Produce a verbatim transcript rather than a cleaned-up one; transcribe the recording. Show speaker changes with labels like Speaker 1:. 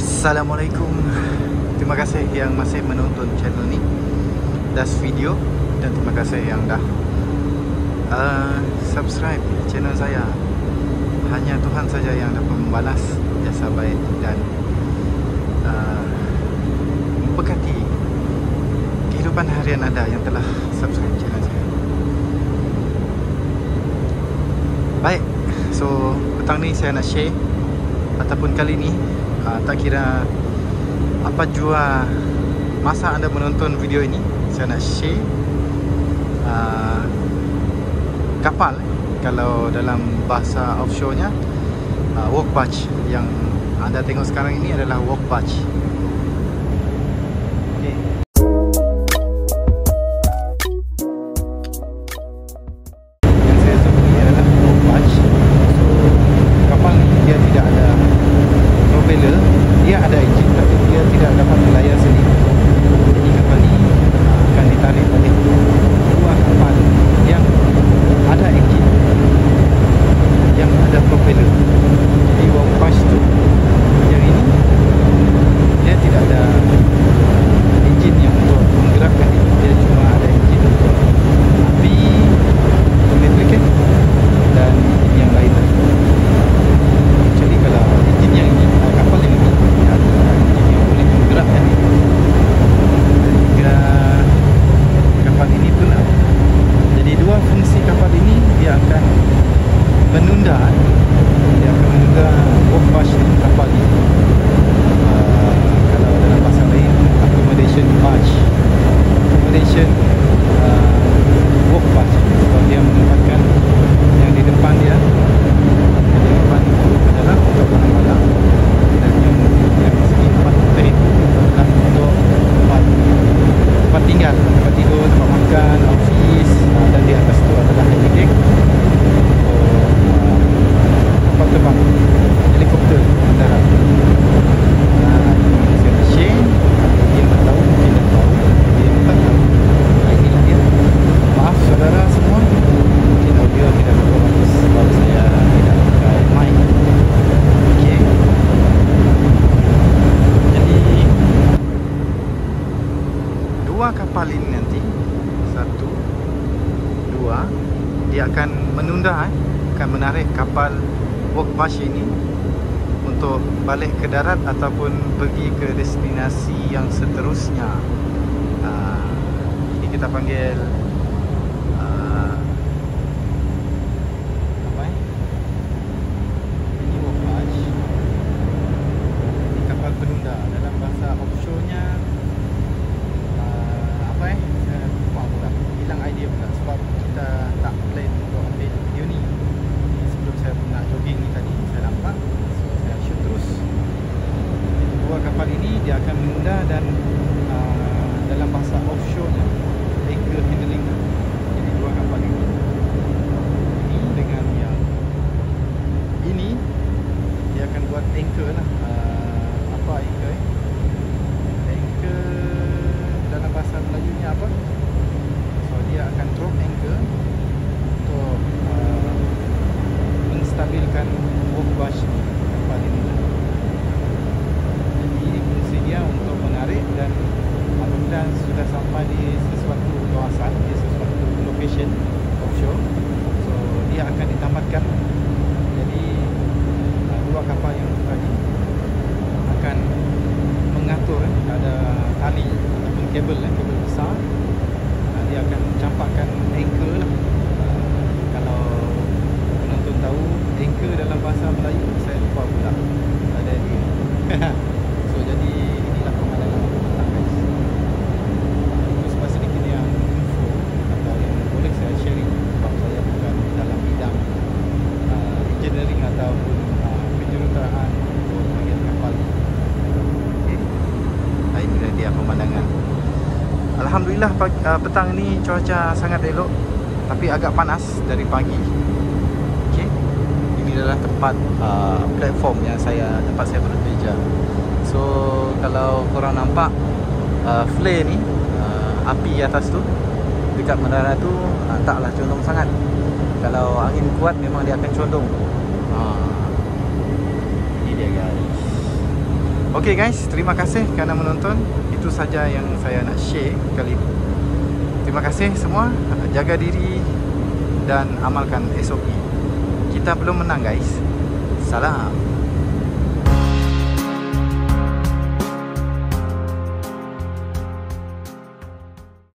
Speaker 1: Assalamualaikum. Terima kasih yang masih menonton channel ni Das Video, dan terima kasih yang dah uh, subscribe channel saya. Hanya Tuhan saja yang dapat membalas jasa baik dan uh, memberkati kehidupan harian anda yang telah subscribe channel saya. Baik, so petang ni saya nak share, ataupun kali ni uh, tak kira apa jua masa anda menonton video ini, saya nak share uh, kapal, kalau dalam bahasa offshore-nya uh, work barge. Yang anda tengok sekarang ini adalah work barge. Kapal ini nanti satu, dua, dia akan menunda, eh, akan menarik kapal work barge ini untuk balik ke darat ataupun pergi ke destinasi yang seterusnya. Uh, ini kita panggil uh, apa eh? Ini work barge. Ini kapal penunda dalam bahasa offshore-nya. Apa eh, saya lupa pula, hilang idea pula sebab kita tak plan untuk ambil video ni. Sebelum saya nak jogging ni tadi, saya nampak, so saya shoot terus. Dua kapal ini dia akan menunda dan uh, dalam bahasa offshore nya anchor handling. Jadi dua kapal ini, ini dengan yang ini, dia akan buat anchor lah. uh, Apa anchor eh? Anchor dalam bahasa Melayunya apa? So dia akan drop anchor untuk uh, menstabilkan work barge kapal ini. Jadi fungsi dia untuk menarik, dan apabila sudah sampai di sesuatu kawasan, di sesuatu location offshore, so dia akan ditamatkan. Jadi uh, dua kapal yang tadi akan mengatur, eh, ada tali ataupun kabel, eh, kabel besar. uh, Dia akan campakkan anchor lah. uh, Kalau penonton tahu anchor dalam bahasa Melayu, saya lupa pula ada dia. So jadi inilah pemandangan petang, guys. Itu sebab sedikit yang info atau yang boleh saya sharing, sebab saya bukan dalam bidang uh, engineering ataupun uh, penjuruteraan untuk bahagian kapal. Ini dia pemandangan. Alhamdulillah pagi, uh, petang ni cuaca sangat elok, tapi agak panas dari pagi. Okey. Ini adalah tempat uh, platform yang saya tempat saya bekerja. So kalau korang nampak uh, flare ni, uh, api atas tu dekat menara tu, uh, taklah condong sangat. Kalau angin kuat memang dia akan condong. uh, Ini dia, guys. Okey guys, terima kasih kerana menonton. Itu saja yang saya nak share kali ini. Terima kasih semua. Jaga diri dan amalkan S O P. Kita belum menang guys. Salam.